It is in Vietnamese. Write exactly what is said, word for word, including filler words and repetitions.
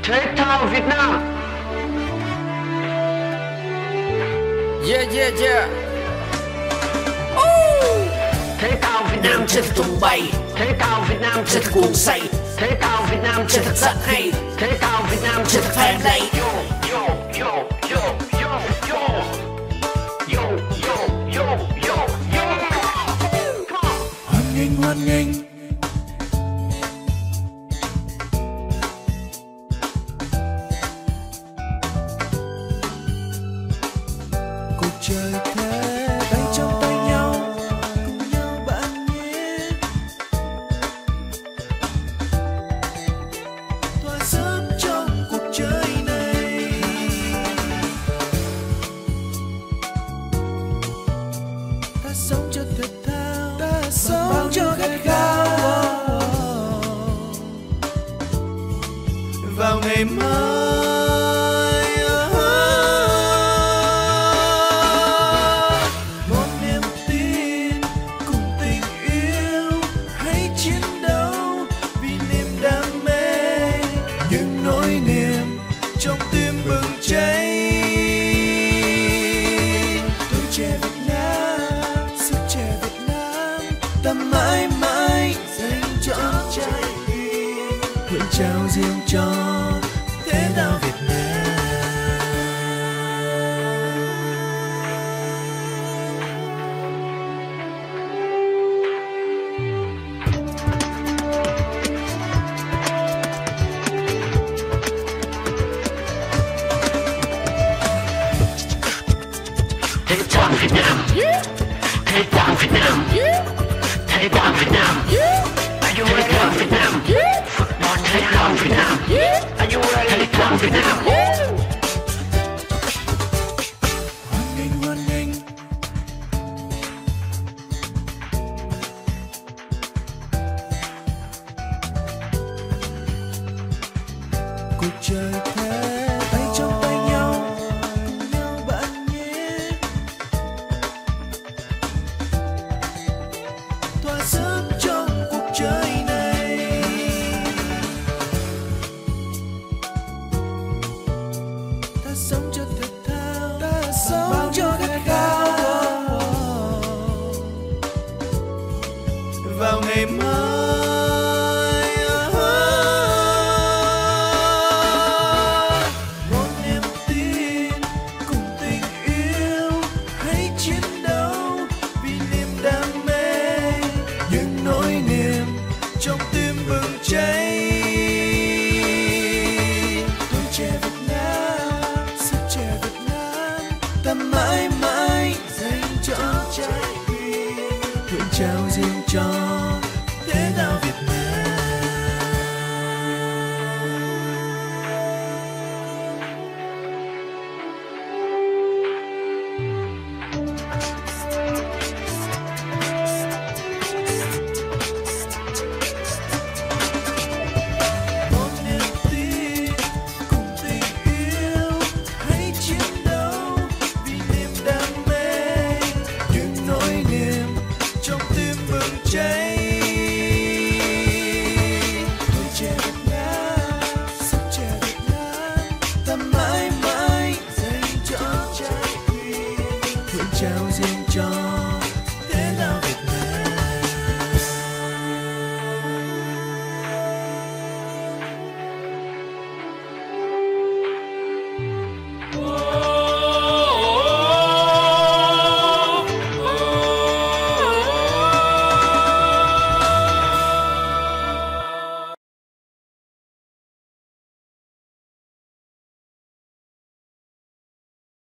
Thể thao Việt Nam. Yeah yeah yeah. Oh. Thể thao Việt Nam Nam chơi thật tung bay, Thể thao Việt Nam chơi thật cuồng say, Thể thao Việt Nam chơi thật rất hay, Thể thao Việt Nam chơi thật fan này. Yo yo yo yo yo yo yo yo yo yo yo. Hoan nghênh hoan nghênh cuộc chơi thế tay trong tay nhau cùng nhau bạn nhé, thỏa sức trong cuộc chơi này. Ta sống cho thể thao, ta sống cho khát khao vào ngày mai. Một niềm tin cùng tình yêu, hãy chiến đấu vì niềm đam mê, những nỗi niềm trong tim bừng cháy. Tuổi trẻ Việt Nam, sức trẻ Việt Nam, ta mãi mãi dành cho trái tim, nguyện trao riêng cho thể thao Việt Nam. Thể thao Việt Nam. Thể thao Việt Nam. Thể thao Việt Nam. Are you ready? Thể thao Việt Nam. Football. Thể thao Việt Nam. Are you ready? Thể thao Việt Nam. Hoan nghênh hoan nghênh cuộc chơi